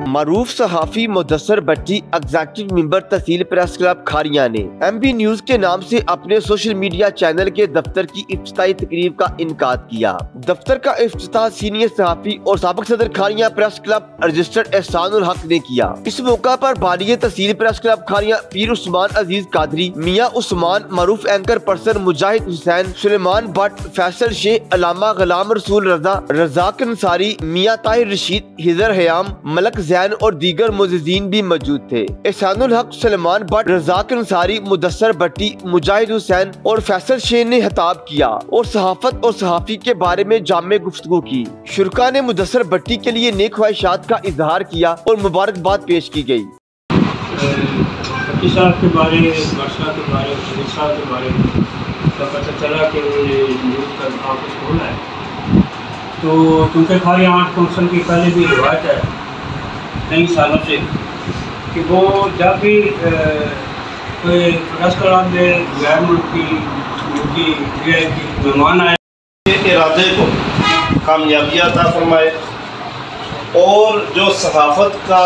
معروف صحافی Mudassar Butti executive member تحصیل پریس کلب کھاریاں نے ایم بی نیوز کے نام سے اپنے سوشل میڈیا چینل کے دفتر کی افتتاحی تقریب کا انعقاد کیا۔ دفتر کا افتتاح سینئر صحافی اور سابق صدر Kharian press club registered Ehsan ul Haq نے کیا۔ اس موقع پر بانی تحصیل پریس کلب کھاریاں پیر عثمان عزیز قادری، میاں عثمان، معروف اینکر پرسن مجاہد حسین، سلیمان بٹ، فیصل شیخ، علامہ غلام رسول رضا، رزاق انصاری، میاں طاہر رشید، ہزر حیام، ملک زین اور دیگر معززین بھی موجود تھے۔ احسان الحق، سلیمان بٹ، رزاق انصاری، مدثر بٹی، مجاہد حسین اور فیصل شیخ نے خطاب کیا اور صحافت اور صحافی کے بارے میں جامع گفتگو کی۔ شرکاء نے مدثر بٹی کے لیے نیک خواہشات کا اظہار کیا اور مبارکباد پیش کی گئی۔ بٹی صاحب کے بارے، بادشاہ کے بارے، شریف صاحب کے بارے کا پتہ چلا کہ انہوں نے نیوز کا آفس کھولا ہے، تو کیونکہ کھاریاں آرٹ کونسل کی پہلے بھی روایت ہے کئی سالوں سے کہ وہ جب بھی کوئی پریس کلب میں غیر ملکی مہمان آئے ارادے کو کامیابی عطا فرمائے، اور جو صحافت کا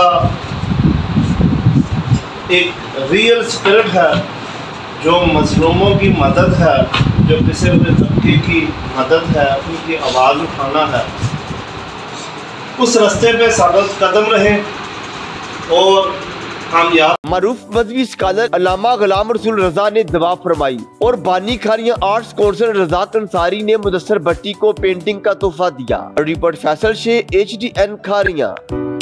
ایک ریئل اسپرٹ ہے، جو مظلوموں کی مدد ہے، جو پسے ہوئے طبقے کی مدد ہے، ان کی آواز اٹھانا ہے، اس راستے پہ ثابت قدم رہے اور کامیاب۔ معروف مذہبی اسکالر علامہ غلام رسول رضا نے دعا فرمائی اور بانی کھاریاں آرٹس کونسل رزاق انصاری نے مدثر بٹی کو پینٹنگ کا تحفہ دیا۔ رپورٹ فیصل شیخ، HDN کھاریاں۔